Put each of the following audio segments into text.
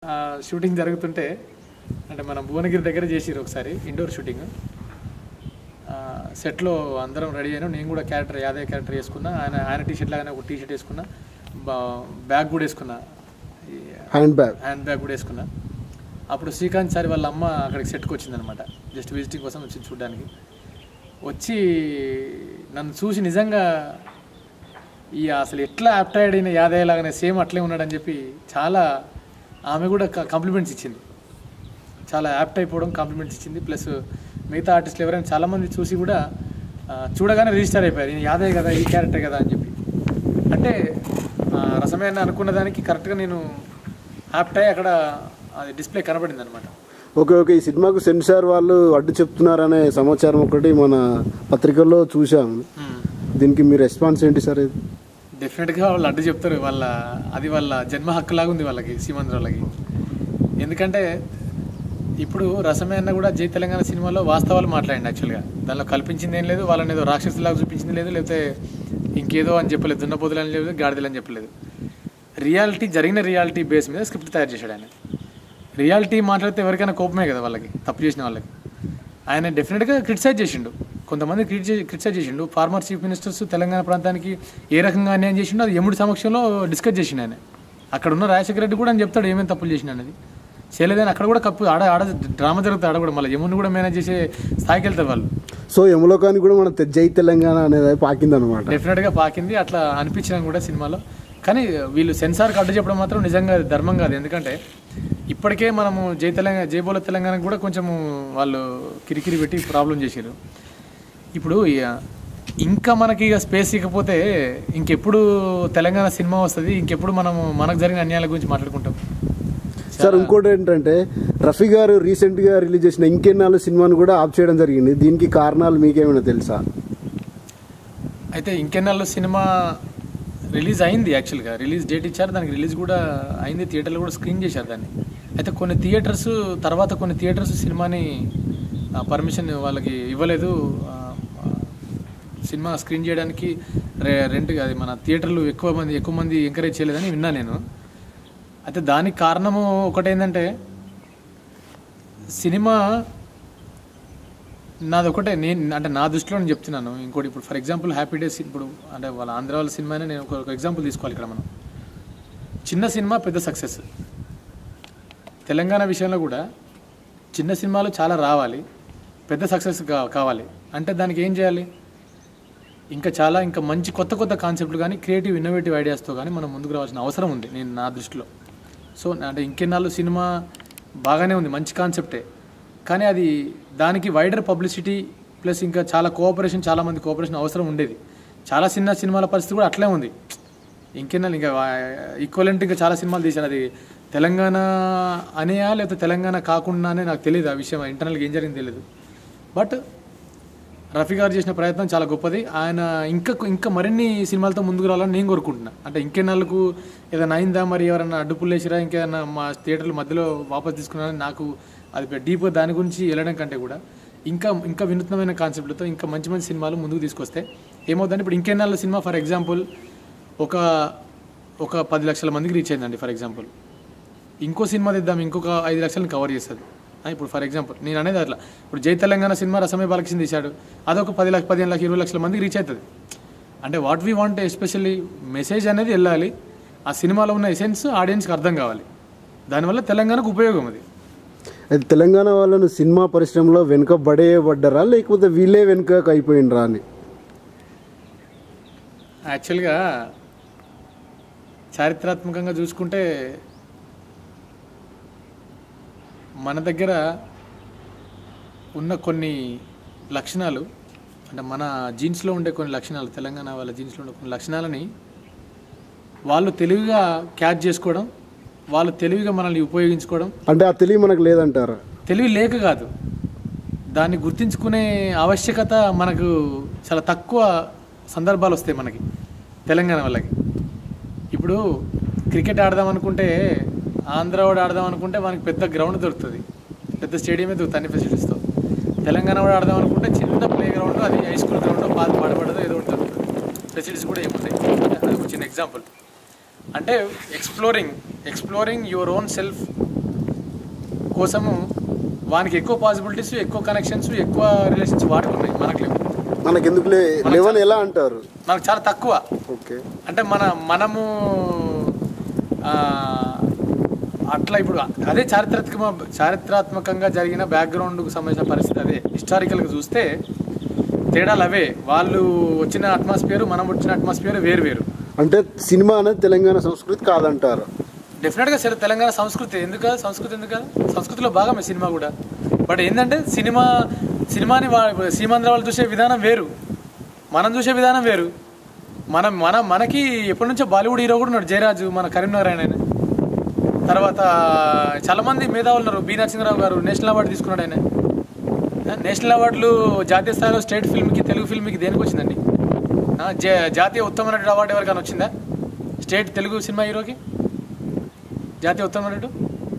Shooting జరుగుతుంటే అంటే మనం భువనగిరి దగ్గర చేసిరు ఒకసారి ఇండోర్ షూటింగ్. సెట్లో అందరం రెడీ అయినా, నేను కూడా యాదయ్య క్యారెక్టర్ వేసుకున్నా, ఆయన టీషర్ట్ లాగానే ఒక టీషర్ట్ వేసుకున్నా, బ్యాగ్ కూడా వేసుకున్నా, హ్యాండ్ బ్యాగ్ కూడా వేసుకున్నా. అప్పుడు శ్రీకాంత్ సార్ వాళ్ళ అమ్మ అక్కడికి సెట్కి వచ్చిందనమాట, జస్ట్ విజిటింగ్ కోసం వచ్చింది చూడడానికి. వచ్చి నన్ను చూసి నిజంగా అసలు ఎట్లా యాప్టైడ్ అయిన యాదయ్య లాగానే సేమ్ అట్లే ఉన్నాడని చెప్పి చాలా ఆమె కూడా కాంప్లిమెంట్స్ ఇచ్చింది. చాలా యాప్ట్ అయిపోవడం కాంప్లిమెంట్స్ ఇచ్చింది. ప్లస్ మిగతా ఆర్టిస్టులు ఎవరైనా చాలామంది చూసి కూడా చూడగానే రిజిస్టర్ అయిపోయారు, నేను యాదయ్య కదా, ఈ క్యారెక్టర్ కదా అని చెప్పి. అంటే రసమైన అనుకున్న దానికి కరెక్ట్గా నేను యాప్ట్ అయ్యి అక్కడ అది డిస్ప్లే కనబడింది అనమాట. ఓకే. ఈ సినిమాకు సెన్సార్ వాళ్ళు అడ్డు చెప్తున్నారనే సమాచారం ఒకటి మన పత్రికల్లో చూసాము. దీనికి మీ రెస్పాన్స్ ఏంటి సార్? ఇది డెఫినెట్గా వాళ్ళు అడ్డు చెప్తారు. అది వాళ్ళ జన్మ హక్కులాగా ఉంది వాళ్ళకి, సీమాంధ్ర వాళ్ళకి. ఎందుకంటే ఇప్పుడు రసమే అన్న కూడా జై తెలంగాణ సినిమాలో వాస్తవాలు మాట్లాడండి. యాక్చువల్గా దానిలో కల్పించింది ఏం లేదు, వాళ్ళని ఏదో రాక్షసులాగా చూపించింది లేదు, లేకపోతే ఇంకేదో అని చెప్పలేదు, దున్నపోతులు అని లేదు, గాడిదలు అని చెప్పలేదు. జరిగిన రియాలిటీ బేస్ మీద స్క్రిప్ట్ తయారు చేశాడు ఆయన. రియాలిటీ మాట్లాడితే ఎవరికైనా కోపమే కదా వాళ్ళకి, తప్పు చేసిన వాళ్ళకి. ఆయన డెఫినెట్గా క్రిటిసైజ్ చేసిండు, కొంతమంది క్రిటిసైజ్ చేసిండు. ఫార్మర్ చీఫ్ మినిస్టర్స్ తెలంగాణ ప్రాంతానికి ఏ రకంగా అన్యాయం చేసిండో అది యముడి సమక్షంలో డిస్కస్ చేసిండు ఆయన. అక్కడ ఉన్న రాజశేఖర రెడ్డి కూడా అని చెప్తాడు ఏమేమి తప్పులు చేసిన అనేది. చేయలేదని అక్కడ కూడా ఆడ డ్రామా జరుగుతుంది, ఆడ కూడా మళ్ళీ యముని కూడా మేనేజ్ చేసే స్థాయికి వెళ్తారు వాళ్ళు. సో యములోకానికి కూడా మన జై తెలంగాణ అనేది పాకింది అనమాట. డెఫినెట్గా పాకింది, అట్లా అనిపించడం కూడా సినిమాలో. కానీ వీళ్ళు సెన్సార్కి అడ్డు చెప్పడం మాత్రం నిజంగా ధర్మం కాదు. ఎందుకంటే ఇప్పటికే మనము జై బోలో తెలంగాణకు కూడా కొంచెము వాళ్ళు కిరికిరి పెట్టి ప్రాబ్లం చేశారు. ఇప్పుడు ఇంకా మనకి ఇక స్పేస్ ఇకపోతే ఇంకెప్పుడు తెలంగాణ సినిమా వస్తుంది, ఇంకెప్పుడు మనకు జరిగిన అన్యాయాల గురించి మాట్లాడుకుంటాం. సార్ ఇంకోటి ఏంటంటే రఫీ గారు రీసెంట్గా రిలీజ్ చేసిన ఇంకెన్నాళ్ళు సినిమాను కూడా ఆఫ్ చేయడం జరిగింది. దీనికి కారణాలు మీకేమైనా తెలుసా? అయితే ఇంకెన్నాళ్ళు సినిమా రిలీజ్ అయింది, యాక్చువల్గా రిలీజ్ డేట్ ఇచ్చారు, దానికి రిలీజ్ కూడా అయింది, థియేటర్లో కూడా స్క్రీన్ చేశారు దాన్ని. అయితే కొన్ని థియేటర్స్ సినిమాని పర్మిషన్ వాళ్ళకి ఇవ్వలేదు, సినిమా స్క్రీన్ చేయడానికి రెంట్గా. అది మన థియేటర్లు ఎక్కువ మంది ఎంకరేజ్ చేయలేదని విన్నా నేను. అయితే దానికి కారణము ఒకటేంటంటే సినిమా నాదొకటే, అంటే నా దృష్టిలో నేను చెప్తున్నాను. ఇంకోటి ఇప్పుడు ఫర్ ఎగ్జాంపుల్ హ్యాపీ డేస్, ఇప్పుడు అంటే వాళ్ళ ఆంధ్ర వాళ్ళ సినిమానే నేను ఒక ఎగ్జాంపుల్ తీసుకోవాలి. ఇక్కడ మనం చిన్న సినిమా పెద్ద సక్సెస్. తెలంగాణ విషయంలో కూడా చిన్న సినిమాలు చాలా రావాలి, పెద్ద సక్సెస్ కావాలి. అంటే దానికి ఏం చేయాలి? ఇంకా మంచి కొత్త కాన్సెప్ట్లు కానీ క్రియేటివ్ ఇన్నోవేటివ్ ఐడియాస్తో కానీ మనం ముందుకు రావాల్సిన అవసరం ఉంది నా దృష్టిలో. సో అంటే ఇంకెన్నాళ్ళు సినిమా బాగానే ఉంది, మంచి కాన్సెప్టే, కానీ అది దానికి వైడర్ పబ్లిసిటీ ప్లస్ ఇంకా చాలామంది కోఆపరేషన్ అవసరం ఉండేది. చాలా చిన్న సినిమాల పరిస్థితి కూడా అట్లే ఉంది. ఇంకెన్నాళ్ళు ఇంకా ఈక్వలెంట్ ఇంకా చాలా సినిమాలు తీశాను. అది తెలంగాణ అనేయా లేకపోతే తెలంగాణ కాకుండానే నాకు తెలియదు, ఆ విషయం ఇంటర్నల్గా ఏం జరిగింది తెలియదు. బట్ రఫీ గారు చేసిన ప్రయత్నం చాలా గొప్పది. ఆయన ఇంకా మరిన్ని సినిమాలతో ముందుకు రావాలని నేను కోరుకుంటున్నా. అంటే ఇంకెన్నాళ్ళకు ఏదైనా అయిందా, మరి ఎవరైనా అడ్డుపుల్లేసిరా, ఇంకేదన్నా మా థియేటర్ల మధ్యలో వాపస్ తీసుకున్నారని నాకు అది డీప్గా దాని గురించి వెళ్ళడం కంటే కూడా ఇంకా వినూత్నమైన కాన్సెప్ట్లతో ఇంకా మంచి సినిమాలు ముందుకు తీసుకొస్తే ఏమవుతుందంటే, ఇప్పుడు ఇంకెన్నాళ్ళ సినిమా ఫర్ ఎగ్జాంపుల్ ఒక 10 లక్షల మందికి రీచ్ అయిందండి ఫర్ ఎగ్జాంపుల్. ఇంకో సినిమా తెద్దాం, ఇంకొక 5 లక్షలను కవర్ చేస్తుంది. ఇప్పుడు ఫర్ ఎగ్జాంపుల్ నేను అనేది అట్లా, ఇప్పుడు జై తెలంగాణ సినిమా రసమే బాలకృష్ణ తీశాడు, అదొక 10 లక్షలు 15 లక్షలు 20 లక్షల మందికి రీచ్ అవుతుంది. అంటే what we want especially message అనేది వెళ్ళాలి, ఆ సినిమాలో ఉన్న ఎసెన్స్ ఆడియన్స్కి అర్థం కావాలి, దానివల్ల తెలంగాణకు ఉపయోగం. అది అయితే తెలంగాణ వాళ్ళను సినిమా పరిశ్రమలో వెనుకబడేయబడ్డారా లేకపోతే వీళ్ళే వెనుకకు అయిపోయినరా అని? యాక్చువల్గా చారిత్రాత్మకంగా చూసుకుంటే మన దగ్గర ఉన్న కొన్ని లక్షణాలు, అంటే మన జీన్స్లో ఉండే కొన్ని లక్షణాలు, తెలంగాణ వాళ్ళ జీన్స్లో ఉండే కొన్ని లక్షణాలని వాళ్ళు తెలివిగా క్యాచ్ చేసుకోవడం, వాళ్ళు తెలివిగా మనల్ని ఉపయోగించుకోవడం. అంటే ఆ తెలివి మనకు లేదంటారా? తెలివి లేక కాదు, దాన్ని గుర్తించుకునే ఆవశ్యకత మనకు చాలా తక్కువ సందర్భాలు వస్తాయి మనకి తెలంగాణ వాళ్ళకి. ఇప్పుడు క్రికెట్ ఆడదాం అనుకుంటే, ఆంధ్ర వాడు ఆడదాం అనుకుంటే మనకి పెద్ద గ్రౌండ్ దొరుకుతుంది, పెద్ద స్టేడియమే దొరుకుతుంది అన్ని ఫెసిలిటీస్తో. తెలంగాణ వాడు ఆడదాం అనుకుంటే చిన్న ప్లే గ్రౌండ్, అది హై స్కూల్ గ్రౌండ్, పాడబడదో ఏదో ఒకటి దొరుకుతుంది, ఫెసిలిటీస్ కూడా ఏముంటాయి. అది ఒక చిన్న ఎగ్జాంపుల్. అంటే ఎక్స్ప్లోరింగ్ యువర్ ఓన్ సెల్ఫ్ కోసము వానికి ఎక్కువ పాసిబిలిటీస్, ఎక్కువ కనెక్షన్స్, ఎక్కువ రిలేషన్స్ వాటికి ఉన్నాయి, మనకు లేవు. మనకి ఎందుకు లేవని ఎలా అంటారు? మనకు చాలా తక్కువ. ఓకే, అంటే మనము అట్లా ఇప్పుడు అదే చారిత్రాత్మకంగా జరిగిన బ్యాక్గ్రౌండ్కు సంబంధించిన పరిస్థితి అదే. హిస్టారికల్గా చూస్తే తేడాలు అవే. వాళ్ళు వచ్చిన అట్మాస్ఫియర్, మనం వచ్చిన అట్మాస్ఫియర్ వేరు వేరు. అంటే సినిమా అనేది తెలంగాణ సంస్కృతి కాదంటారు? డెఫినెట్గా తెలంగాణ సంస్కృతి ఎందుకు కాదు? సంస్కృతిలో భాగమే సినిమా కూడా. బట్ ఏంటంటే సినిమాని సీమాంధ్ర వాళ్ళు చూసే విధానం వేరు, మనం చూసే విధానం వేరు. మనకి ఎప్పటి నుంచో బాలీవుడ్ హీరో కూడా ఉన్నాడు, జయరాజు, మన కరీంనగర్ ఆయన. తర్వాత చాలామంది మేధావులు ఉన్నారు. బి నరసింహరావు గారు నేషనల్ అవార్డు తీసుకున్నాడు ఆయన. నేషనల్ అవార్డులు జాతీయ స్థాయిలో స్టేట్ ఫిల్మ్కి, తెలుగు ఫిల్మ్కి దేనికి వచ్చిందండి? జాతీయ ఉత్తమ నటుడు అవార్డు ఎవరికైనా వచ్చిందా? స్టేట్ తెలుగు సినిమా హీరోకి జాతీయ ఉత్తమ నటుడు.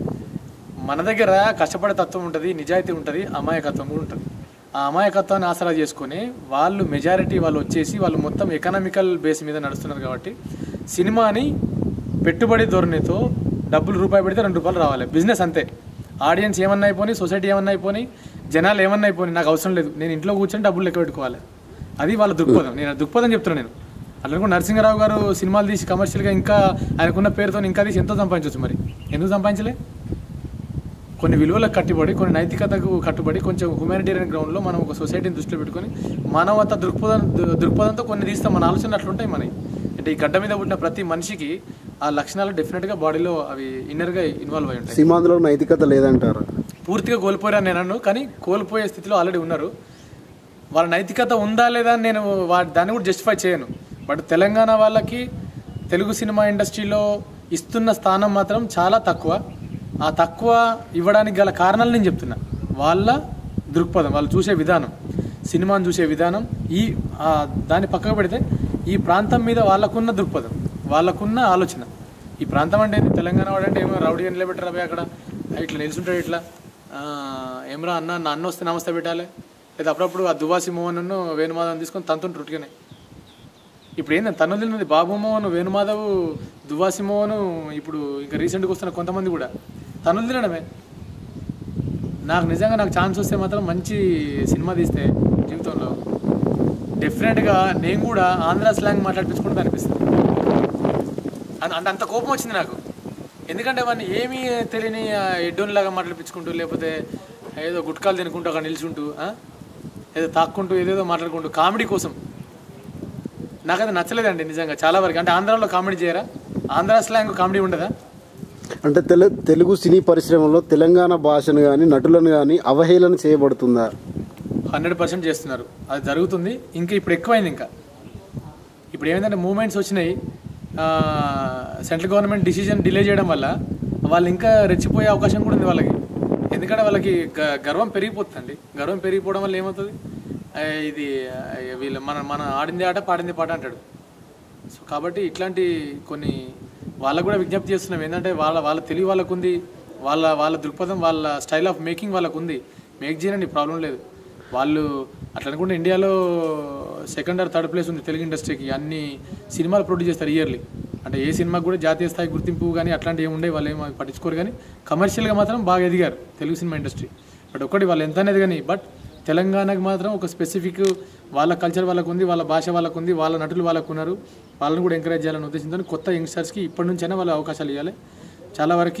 మన దగ్గర కష్టపడే తత్వం ఉంటుంది, నిజాయితీ ఉంటుంది, అమాయకత్వం కూడా ఉంటుంది. ఆ అమాయకత్వాన్ని ఆసరా చేసుకొని వాళ్ళు మెజారిటీ వాళ్ళు వచ్చేసి వాళ్ళు మొత్తం ఎకనామికల్ బేస్ మీద నడుస్తున్నారు. కాబట్టి సినిమాని పెట్టుబడి ధోరణితో డబ్బులు రూపాయి పెడితే 2 రూపాయలు రావాలి, బిజినెస్ అంతే. ఆడియన్స్ ఏమన్నా అయిపోయి, సొసైటీ ఏమన్నా అయిపోయి, జనాలు ఏమన్నా అయిపోయి, నాకు అవసరం లేదు, నేను ఇంట్లో కూర్చొని డబ్బులు లెక్క పెట్టుకోవాలి. అది వాళ్ళ దృక్పథం. నేను దృక్పథం చెప్తున్నాను. నేను అట్లా కూడా నరసింహరావు గారు సినిమాలు తీసి కమర్షియల్గా ఇంకా ఆయనకున్న పేరుతో ఇంకా తీసి ఎంతో సంపాదించవచ్చు. మరి ఎందుకు సంపాదించలే? కొన్ని విలువలకు కట్టుబడి, కొన్ని నైతికతకు కట్టుబడి, కొంచెం హ్యుమానిటేరియన్ గ్రౌండ్లో మనం ఒక సొసైటీని దృష్టిలో పెట్టుకొని మానవత దృక్పథంతో కొన్ని తీస్తాం. మన ఆలోచనలు అట్లుంటాయి మనకి. అంటే ఈ గడ్డ మీద పుట్టిన ప్రతి మనిషికి ఆ లక్షణాలు డెఫినెట్గా బాడీలో అవి ఇన్నర్గా ఇన్వాల్వ్ అయి ఉంటాయి. సీమాంధ్రలో నైతికత లేదంటారు? పూర్తిగా కోల్పోయాను నేను అన్ను, కానీ కోల్పోయే స్థితిలో ఆల్రెడీ ఉన్నారు. వాళ్ళ నైతికత ఉందా లేదా అని నేను దాన్ని కూడా జస్టిఫై చేయను. బట్ తెలంగాణ వాళ్ళకి తెలుగు సినిమా ఇండస్ట్రీలో ఇస్తున్న స్థానం మాత్రం చాలా తక్కువ. ఆ తక్కువ ఇవ్వడానికి గల కారణాలు నేను చెప్తున్నా. వాళ్ళ దృక్పథం, వాళ్ళు చూసే విధానం, సినిమాను చూసే విధానం, దాన్ని పక్కకు పెడితే ఈ ప్రాంతం మీద వాళ్ళకున్న దృక్పథం, వాళ్ళకున్న ఆలోచన. ఈ ప్రాంతం అంటే తెలంగాణ వాడంటే ఏమో రౌడీ అని నిలబెట్టారు అబ్బాయి, అక్కడ ఇట్లా నిలుచుంటాడు, ఇట్లా ఏమరా అన్న వస్తే నమస్తే పెట్టాలి, లేదా అప్పుడప్పుడు ఆ దువాసి మోహన్ వేణుమాధవ్ తీసుకొని తనతో రుట్టిగానే. ఇప్పుడు ఏంటంటే తను తిన్నది బాబు మోహన్, వేణుమాధవ్, దువాసి మోహన్, ఇప్పుడు ఇంకా రీసెంట్గా వస్తున్న కొంతమంది కూడా తను తినడమే. నాకు ఛాన్స్ వస్తే మాత్రం మంచి సినిమా తీస్తే జీవితంలో డెఫినెట్గా నేను కూడా ఆంధ్ర స్లాంగ్ మాట్లాడిపించుకుంటూ అనిపిస్తుంది. అంత కోపం వచ్చింది నాకు. ఎందుకంటే వాడిని ఏమీ తెలియని ఎడ్డోన్లాగా మాట్లాడిపించుకుంటూ, లేకపోతే ఏదో గుట్కాలు తినుకుంటూ అక్కడ నిల్చుంటూ, ఏదో తాక్కుంటూ, ఏదేదో మాట్లాడుకుంటూ కామెడీ కోసం. నాకు అది నచ్చలేదండి నిజంగా చాలా వరకు. అంటే ఆంధ్రాలో కామెడీ చేయరా? ఆంధ్ర స్లాంగ్ కామెడీ ఉండదా? అంటే తెలుగు సినీ పరిశ్రమలో తెలంగాణ భాషను కానీ నటులను కానీ అవహేళన చేయబడుతుందా? 100% చేస్తున్నారు, అది జరుగుతుంది. ఇంకా ఇప్పుడు ఎక్కువైంది. ఇప్పుడు ఏమైందంటే మూమెంట్స్ వచ్చినాయి, సెంట్రల్ గవర్నమెంట్ డిసిజన్ డిలే చేయడం వల్ల వాళ్ళు ఇంకా రెచ్చిపోయే అవకాశం కూడా ఉంది వాళ్ళకి. ఎందుకంటే వాళ్ళకి గర్వం పెరిగిపోతుందండి. గర్వం పెరిగిపోవడం వల్ల ఏమవుతుంది, ఇది వీళ్ళు మన ఆడింది ఆట పాడింది పాట అంటాడు. సో కాబట్టి ఇట్లాంటి కొన్ని వాళ్ళకు కూడా విజ్ఞప్తి చేస్తున్నాం. ఏంటంటే వాళ్ళ తెలివి వాళ్ళకు ఉంది, వాళ్ళ దృక్పథం, వాళ్ళ స్టైల్ ఆఫ్ మేకింగ్ వాళ్ళకు ఉంది. మేక్ చేయనండి, ప్రాబ్లం లేదు. వాళ్ళు అట్లా అనుకుంటే ఇండియాలో 2nd or 3rd ప్లేస్ ఉంది తెలుగు ఇండస్ట్రీకి. అన్ని సినిమాలు ప్రొడ్యూస్ చేస్తారు ఇయర్లీ. అంటే ఏ సినిమాకి కూడా జాతీయ స్థాయి గుర్తింపు కానీ అట్లాంటివి ఏమి ఉండే, వాళ్ళు ఏమో పట్టించుకోరు. కానీ కమర్షియల్గా మాత్రం బాగా ఎదిగారు తెలుగు సినిమా ఇండస్ట్రీ. బట్ ఒకటి వాళ్ళు ఎంత అనేది కానీ, బట్ తెలంగాణకు మాత్రం ఒక స్పెసిఫిక్ వాళ్ళ కల్చర్ వాళ్ళకు ఉంది, వాళ్ళ భాష వాళ్ళకు ఉంది, వాళ్ళ నటులు వాళ్ళకు ఉన్నారు. వాళ్ళని కూడా ఎంకరేజ్ చేయాలని ఉద్దేశంతో కొత్త యంగ్స్టర్స్కి ఇప్పటి నుంచైనా వాళ్ళ అవకాశాలు ఇవ్వాలి. చాలా వరకు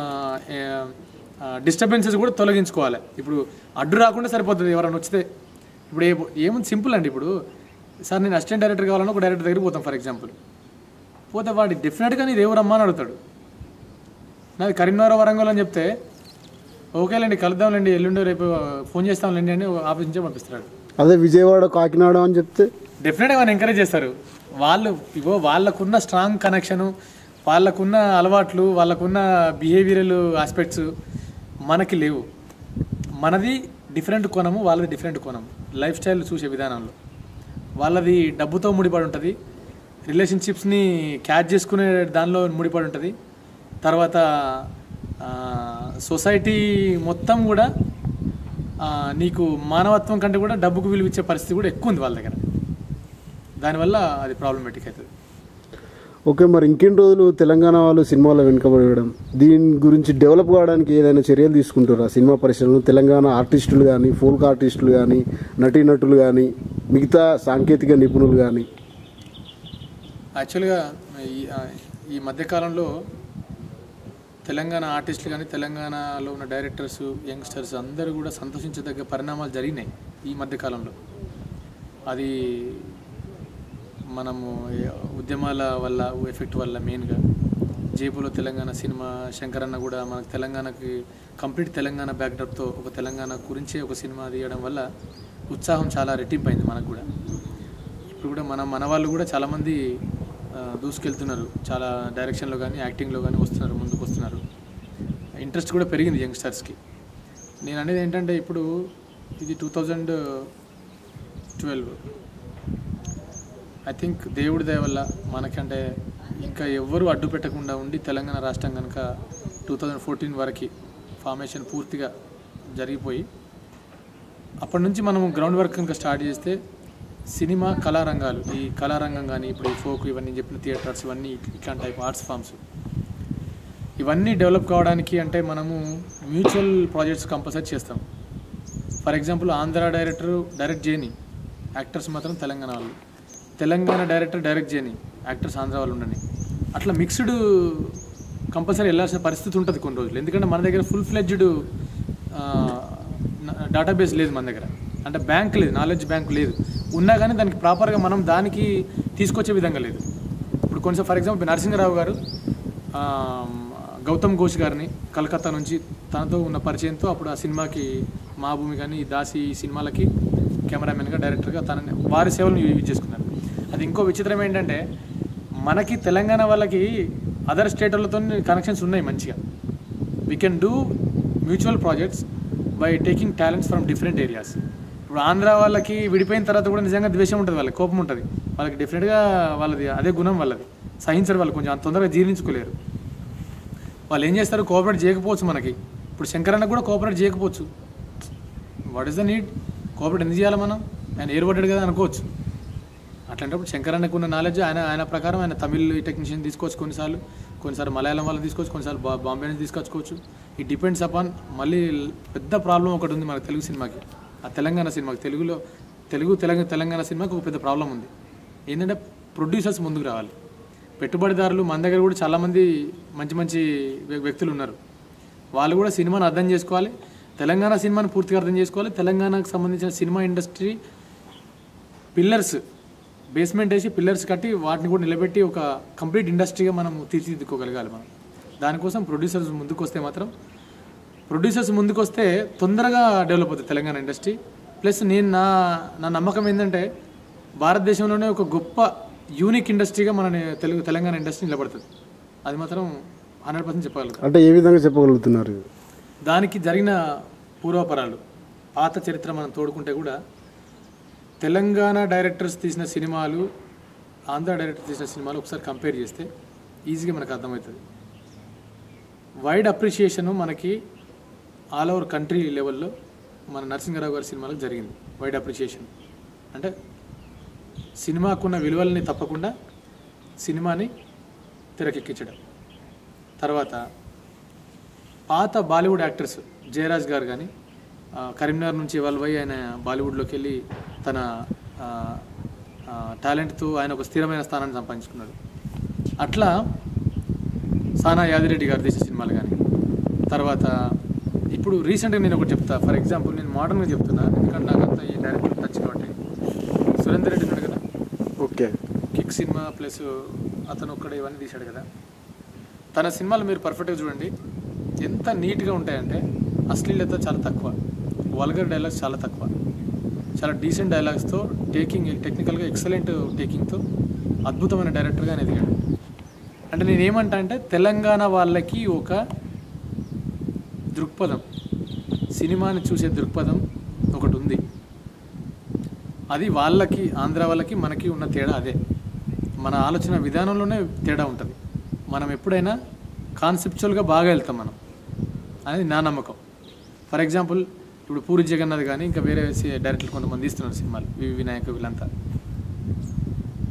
డిస్టర్బెన్సెస్ కూడా తొలగించుకోవాలి. ఇప్పుడు అడ్డు రాకుండా సరిపోతుంది ఎవరైనా వచ్చితే. ఇప్పుడు ఏముంది, సింపుల్ అండి. ఇప్పుడు సార్ నేను అసిస్టెంట్ డైరెక్టర్ కావాలని ఒక డైరెక్టర్ దగ్గరికి పోతాం ఫర్ ఎగ్జాంపుల్. పోతే వాడి డెఫినెట్గా నీది ఎవరు రమ్మని అడుగుతాడు. నాది కరీంనగర్ వరంగల్ అని చెప్తే ఓకేలేండి కలుద్దాంలేండి, ఎల్లుండి రేపు ఫోన్ చేస్తాంలేండి అని ఆఫీస్ నుంచే పంపిస్తున్నాడు. అదే విజయవాడ కాకినాడ అని చెప్తే డెఫినెట్గా వాళ్ళు ఎంకరేజ్ చేస్తారు. వాళ్ళకున్న స్ట్రాంగ్ కనెక్షను, వాళ్ళకున్న అలవాట్లు, వాళ్ళకున్న బిహేవియరల్ ఆస్పెక్ట్స్ మనకి లేవు. మనది డిఫరెంట్ కోణము, వాళ్ళది డిఫరెంట్ కోణము. లైఫ్ స్టైల్ చూసే విధానంలో వాళ్ళది డబ్బుతో ముడిపడి ఉంటుంది, రిలేషన్షిప్స్ని క్యాచ్ చేసుకునే దానిలో ముడిపడి ఉంటుంది. తర్వాత సొసైటీ మొత్తం కూడా నీకు మానవత్వం కంటే కూడా డబ్బుకు విలువ ఇచ్చే పరిస్థితి కూడా ఎక్కువ ఉంది వాళ్ళ దగ్గర. దానివల్ల అది ప్రాబ్లమేటిక్ అవుతుంది. ఓకే, మరి ఇంకెన్ని రోజులు తెలంగాణ వాళ్ళు సినిమాలో వెనుకబడడం, దీని గురించి డెవలప్ కావడానికి ఏదైనా చర్యలు తీసుకుంటారా సినిమా పరిశ్రమలో? తెలంగాణ ఆర్టిస్టులు కానీ, ఫోల్క్ ఆర్టిస్టులు కానీ, నటీనటులు కానీ, మిగతా సాంకేతిక నిపుణులు కానీ? యాక్చువల్గా ఈ మధ్యకాలంలో తెలంగాణ ఆర్టిస్టులు కానీ, తెలంగాణలో ఉన్న డైరెక్టర్స్, యంగ్స్టర్స్ అందరూ కూడా సంతోషించదగ్గ పరిణామాలు జరిగినాయి ఈ మధ్యకాలంలో. అది మనము ఉద్యమాల వల్ల ఎఫెక్ట్ వల్ల మెయిన్గా జేబులో తెలంగాణ సినిమా, శంకరన్న కూడా మనకు తెలంగాణకి కంప్లీట్ తెలంగాణ బ్యాక్డ్రాప్తో ఒక తెలంగాణ గురించే ఒక సినిమా తీయడం వల్ల ఉత్సాహం చాలా రెట్టింపైంది మనకు కూడా. ఇప్పుడు కూడా మన వాళ్ళు కూడా చాలామంది దూసుకెళ్తున్నారు, చాలా డైరెక్షన్లో కానీ యాక్టింగ్లో కానీ వస్తున్నారు, ముందుకు వస్తున్నారు. ఇంట్రెస్ట్ కూడా పెరిగింది యంగ్స్టర్స్కి. నేను అనేది ఏంటంటే ఇప్పుడు ఇది 2012 ఐ థింక్ దేవుడి దయ వల్ల మనకంటే ఇంకా ఎవ్వరూ అడ్డు పెట్టకుండా ఉండి తెలంగాణ రాష్ట్రం కనుక 2014 వరకు ఫార్మేషన్ పూర్తిగా జరిగిపోయి అప్పటి నుంచి మనం గ్రౌండ్ వర్క్ కనుక స్టార్ట్ చేస్తే సినిమా కళారంగాలు, ఈ కళారంగం కానీ ఇప్పుడు ఈ ఫోక్ ఇవన్నీ చెప్పిన థియేటర్స్ ఇవన్నీ ఇట్లాంటి టైప్ ఆర్ట్స్ ఫామ్స్ ఇవన్నీ డెవలప్ కావడానికి అంటే మనము మ్యూచువల్ ప్రాజెక్ట్స్ కంపల్సరీ చేస్తాం. For example Andhra director direct చేయని, యాక్టర్స్ మాత్రం తెలంగాణ వాళ్ళు, తెలంగాణ డైరెక్టర్ డైరెక్ట్ చేయని, యాక్టర్స్ ఆంధ్ర వాళ్ళు ఉండని, అట్లా మిక్స్డ్ కంపల్సరీ వెళ్ళాల్సిన పరిస్థితి ఉంటుంది కొన్ని రోజులు. ఎందుకంటే మన దగ్గర ఫుల్ ఫ్లెడ్జ్డ్ డేటాబేస్ లేదు మన దగ్గర, అంటే బ్యాంక్ లేదు, నాలెడ్జ్ బ్యాంక్ లేదు. ఉన్నా కానీ దానికి ప్రాపర్గా మనం దానికి తీసుకొచ్చే విధంగా లేదు. ఇప్పుడు కొంచెం ఫర్ ఎగ్జాంపుల్ నరసింహరావు గారు గౌతమ్ ఘోష్ గారిని కలకత్తా నుంచి తనతో ఉన్న పరిచయంతో అప్పుడు ఆ సినిమాకి మా భూమి కానీ ఈ దాసి ఈ సినిమాలకి కెమెరామెన్గా డైరెక్టర్గా తనని వారి సేవలను యూజ్ చేసుకున్నారు. అది ఇంకో విచిత్రం ఏంటంటే మనకి తెలంగాణ వాళ్ళకి అదర్ స్టేట్లతో కనెక్షన్స్ ఉన్నాయి మంచిగా. We can do mutual projects by taking talents from different areas. ఇప్పుడు ఆంధ్ర వాళ్ళకి విడిపోయిన తర్వాత కూడా నిజంగా ద్వేషం ఉంటుంది, వాళ్ళకి కోపం ఉంటుంది, వాళ్ళకి డెఫినెట్గా వాళ్ళది అదే గుణం వాళ్ళది, సహించరు వాళ్ళు, కొంచెం అంత తొందరగా జీర్ణించుకోలేరు. వాళ్ళు ఏం చేస్తారు, కోఆపరేట్ చేయకపోవచ్చు మనకి. ఇప్పుడు శంకరన్న కూడా కోఆపరేట్ చేయకపోవచ్చు. What is the need, cooperate ఎందుకు చేయాలి మనం, ఆయన ఏర్పడ్డాడు కదా అనుకోవచ్చు. అట్లాంటప్పుడు శంకరన్నకు ఉన్న నాలెడ్జ్ ఆయన ప్రకారం ఆయన తమిళ్ టెక్నీషియన్ తీసుకోవచ్చు, కొన్నిసార్లు మలయాళం వాళ్ళని తీసుకోవచ్చు, కొన్నిసార్లు బాంబే నుంచి తీసుకొచ్చుకోవచ్చు. It depends upon. మళ్ళీ పెద్ద ప్రాబ్లం ఒకటి ఉంది మన తెలుగు సినిమాకి, ఆ తెలంగాణ సినిమాకి, తెలంగాణ సినిమాకి ఒక పెద్ద ప్రాబ్లం ఉంది. ఏంటంటే ప్రొడ్యూసర్స్ ముందుకు రావాలి, పెట్టుబడిదారులు మన దగ్గర కూడా చాలామంది మంచి వ్యక్తులు ఉన్నారు. వాళ్ళు కూడా సినిమాను అర్థం చేసుకోవాలి, తెలంగాణ సినిమాను పూర్తిగా అర్థం చేసుకోవాలి. తెలంగాణకు సంబంధించిన సినిమా ఇండస్ట్రీ పిల్లర్స్, బేస్మెంట్ వేసి పిల్లర్స్ కట్టి వాటిని కూడా నిలబెట్టి ఒక కంప్లీట్ ఇండస్ట్రీగా మనం తీర్చిదిద్దుకోగలగాలి మనం. దానికోసం ప్రొడ్యూసర్స్ ముందుకు వస్తే తొందరగా డెవలప్ అవుతుంది తెలంగాణ ఇండస్ట్రీ. ప్లస్ నేను నా నమ్మకం ఏంటంటే భారతదేశంలోనే ఒక గొప్ప యూనిక్ ఇండస్ట్రీగా మన తెలంగాణ ఇండస్ట్రీ నిలబడుతుంది. అది మాత్రం 100% చెప్పగలుగుతాం. అంటే ఏ విధంగా చెప్పగలుగుతున్నారు? దానికి జరిగిన పూర్వాపరాలు, పాత చరిత్ర మనం తోడుకుంటే కూడా తెలంగాణ డైరెక్టర్స్ తీసిన సినిమాలు, ఆంధ్ర డైరెక్టర్స్ తీసిన సినిమాలు ఒకసారి కంపేర్ చేస్తే ఈజీగా మనకు అర్థమవుతుంది. వైడ్ అప్రిషియేషను మనకి ఆల్ ఓవర్ కంట్రీ లెవెల్లో మన నరసింహరావు గారి సినిమాలకు జరిగింది. వైడ్ అప్రిషియేషన్ అంటే సినిమాకున్న విలువల్ని తప్పకుండా సినిమాని తెరకెక్కించడం. తర్వాత పాత బాలీవుడ్ యాక్టర్స్ జయరాజ్ గారు కానీ కరీంనగర్ నుంచి ఎవాల్వ్ అయ్యి ఆయన బాలీవుడ్లోకి వెళ్ళి తన టాలెంట్తో ఆయన ఒక స్థిరమైన స్థానాన్ని సంపాదించుకున్నాడు. అట్లా సానా యాదిరెడ్డి గారు తీసిన సినిమాలు కానీ, తర్వాత ఇప్పుడు రీసెంట్గా నేను ఒకటి చెప్తా. ఫర్ ఎగ్జాంపుల్ నేను మోడర్న్గా చెప్తున్నా, ఎందుకంటే నాకంతా ఈ డైరెక్టర్ టచ్ కాబట్టి. సురేందర్ రెడ్డి ఉన్నాడు కదా, ఓకే, కిక్ సినిమా ప్లస్ అతను ఒక్కడే ఇవన్నీ తీశాడు కదా. తన సినిమాలు మీరు పర్ఫెక్ట్గా చూడండి, ఎంత నీట్గా ఉంటాయంటే అశ్లీలత చాలా తక్కువ, వల్గర్ డైలాగ్స్ చాలా తక్కువ, చాలా డీసెంట్ డైలాగ్స్తో టెక్నికల్గా ఎక్సలెంట్ టేకింగ్తో అద్భుతమైన డైరెక్టర్గా ఆయన ఎదిగాడు. అంటే నేనేమంటా అంటే తెలంగాణ వాళ్ళకి ఒక దృక్పథం, సినిమాని చూసే దృక్పథం ఒకటి ఉంది. అది వాళ్ళకి, ఆంధ్ర వాళ్ళకి మనకి ఉన్న తేడా అదే. మన ఆలోచన విధానంలోనే తేడా ఉంటుంది. మనం ఎప్పుడైనా కాన్సెప్చువల్గా బాగా వెళ్తాం మనం అనేది నా నమ్మకం. ఫర్ ఎగ్జాంపుల్ ఇప్పుడు పూరి జగన్నాథ్ కానీ ఇంకా వేరే డైరెక్టర్లు కొంతమంది తీస్తున్నారు సినిమాలు, వినాయక్ వీళ్ళంతా.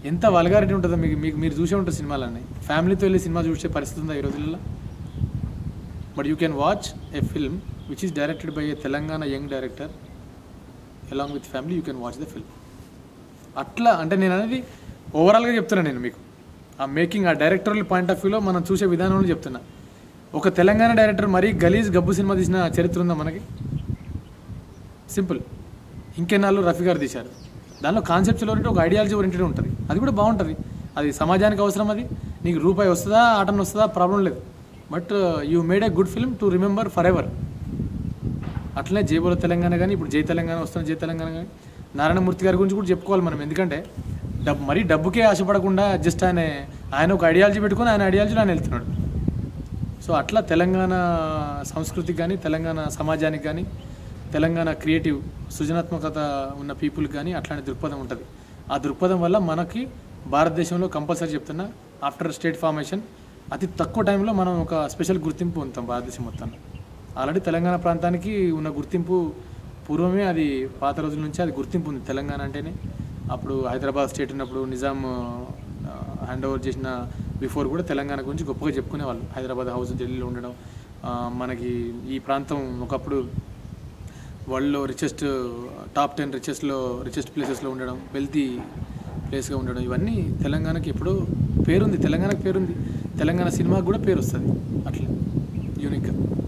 ఎంత వల్గారిటీ ఉంటుందో మీకు మీకు మీరు చూసే ఉంటుంది సినిమాలన్నీ. ఫ్యామిలీతో వెళ్ళి సినిమా చూసే పరిస్థితి ఉందా ఈ రోజుల్లో? But you can watch a film which is directed by a Telangana young director along with family, you can watch the film. అట్లా అంటే నేను అనేది ఓవరాల్గా చెప్తున్నాను. నేను మీకు ఆ మేకింగ్, ఆ డైరెక్టరల్ పాయింట్ ఆఫ్ వ్యూలో మనం చూసే విధానంలో చెప్తున్నా. ఒక తెలంగాణ డైరెక్టర్ మరీ గలీజ్ గబ్బు సినిమా తీసిన చరిత్ర ఉందా మనకి? సింపుల్. ఇంకెన్నాళ్ళు రఫీ గారు తీశారు. దానిలో కాన్సెప్చువల్ ఓరియంటెడ్, ఒక ఐడియాలజీ ఓరియంటెడ్ ఉంటుంది. అది కూడా బాగుంటుంది. అది సమాజానికి అవసరం. అది నీకు రూపాయి వస్తుందా, ఆటన్ వస్తుందా, ప్రాబ్లం లేదు. But you made a good film to remember for ever. అట్లనే జైబోల తెలంగాణ కానీ, ఇప్పుడు జై తెలంగాణ వస్తున్న జై తెలంగాణ కానీ, నారాయణమూర్తి గారి గురించి కూడా చెప్పుకోవాలి మనం. ఎందుకంటే మరీ డబ్బుకే ఆశపడకుండా జస్ట్ ఆయన ఒక ఐడియాలజీ పెట్టుకొని ఆయన ఐడియాలజీలో ఆయన వెళ్తున్నాడు. సో అట్లా తెలంగాణ సంస్కృతికి కానీ, తెలంగాణ సమాజానికి కానీ, తెలంగాణ క్రియేటివ్ సృజనాత్మకత ఉన్న పీపుల్కి కానీ అట్లాంటి దృక్పథం ఉంటుంది. ఆ దృక్పథం వల్ల మనకి భారతదేశంలో కంపల్సరీ చెప్తున్నా, ఆఫ్టర్ స్టేట్ ఫార్మేషన్ అతి తక్కువ టైంలో మనం ఒక స్పెషల్ గుర్తింపు పొందుతాం భారతదేశం మొత్తంలో. ఆల్రెడీ తెలంగాణ ప్రాంతానికి ఉన్న గుర్తింపు పూర్వమే, అది పాత రోజుల నుంచి అది గుర్తింపు ఉంది. తెలంగాణ అంటేనే అప్పుడు హైదరాబాద్ స్టేట్ ఉన్నప్పుడు నిజాం హ్యాండ్ ఓవర్ చేసిన బిఫోర్ కూడా తెలంగాణ గురించి గొప్పగా చెప్పుకునేవాళ్ళు. హైదరాబాద్ హౌస్ ఢిల్లీలో ఉండడం, మనకి ఈ ప్రాంతం ఒకప్పుడు వరల్డ్లో టాప్ 10 రిచెస్ట్ ప్లేసెస్లో ఉండడం, వెల్తీ ప్లేస్గా ఉండడం, ఇవన్నీ తెలంగాణకి ఎప్పుడూ పేరుంది. తెలంగాణకి పేరుంది. తెలంగాణ సినిమాకి కూడా పేరు వస్తుంది అట్లా యూనిక్గా.